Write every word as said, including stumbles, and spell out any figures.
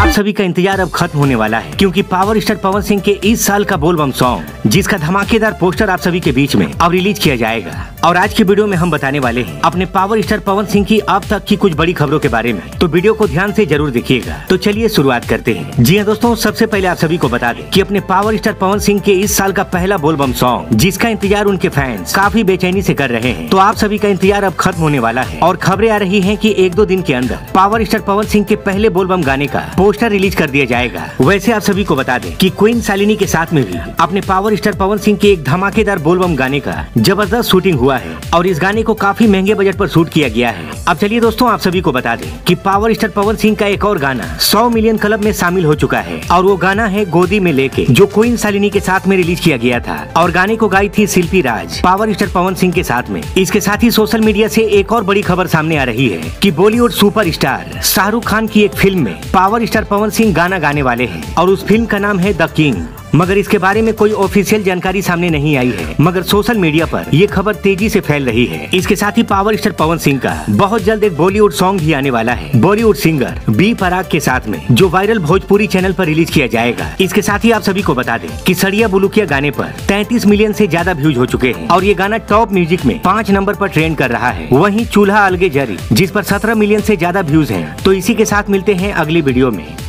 सभी का इंतजार अब खत्म होने वाला है, क्योंकि पावर स्टार पवन सिंह के इस साल का बोलबम सॉन्ग, जिसका धमाकेदार पोस्टर आप सभी के बीच में अब रिलीज किया जाएगा। और आज की वीडियो में हम बताने वाले हैं अपने पावर स्टार पवन सिंह की अब तक की कुछ बड़ी खबरों के बारे में, तो वीडियो को ध्यान से जरूर देखिएगा। तो चलिए शुरुआत करते हैं। जी हाँ दोस्तों, सबसे पहले आप सभी को बता दें कि अपने पावर स्टार पवन सिंह के इस साल का पहला बोलबम सॉन्ग, जिसका इंतजार उनके फैंस काफी बेचैनी से कर रहे हैं, तो आप सभी का इंतजार अब खत्म होने वाला है। और खबरें आ रही है की एक दो दिन के अंदर पावर स्टार पवन सिंह के पहले बोलबम गाने का पोस्टर रिलीज कर दिया जाएगा। वैसे आप सभी को बता दें कि क्वीन शालिनी के साथ में भी अपने पावर स्टार पवन सिंह के एक धमाकेदार बोलबम गाने का जबरदस्त शूटिंग हुआ है और इस गाने को काफी महंगे बजट पर शूट किया गया है। अब चलिए दोस्तों, आप सभी को बता दें कि पावर स्टार पवन सिंह का एक और गाना सौ मिलियन क्लब में शामिल हो चुका है और वो गाना है गोदी में लेके, जो क्वीन शालिनी के साथ में रिलीज किया गया था और गाने को गाई थी शिल्पी राज पावर स्टार पवन सिंह के साथ में। इसके साथ ही सोशल मीडिया से एक और बड़ी खबर सामने आ रही है कि Bollywood super star Shahrukh Khan की एक फिल्म में पावर स्टार पवन सिंह गाना गाने वाले हैं और उस फिल्म का नाम है द किंग। मगर इसके बारे में कोई ऑफिशियल जानकारी सामने नहीं आई है, मगर सोशल मीडिया पर ये खबर तेजी से फैल रही है। इसके साथ ही पावर स्टार पवन सिंह का बहुत जल्द एक बॉलीवुड सॉन्ग भी आने वाला है बॉलीवुड सिंगर बी पराग के साथ में, जो वायरल भोजपुरी चैनल पर रिलीज किया जाएगा। इसके साथ ही आप सभी को बता दें कि सड़िया बुलुकिया गाने पर तैंतीस मिलियन से ज्यादा व्यूज हो चुके हैं और ये गाना टॉप म्यूजिक में पाँच नंबर पर ट्रेंड कर रहा है। वहीं चूल्हा अलगे जरी, जिस पर सत्रह मिलियन से ज्यादा व्यूज है। तो इसी के साथ मिलते हैं अगली वीडियो में।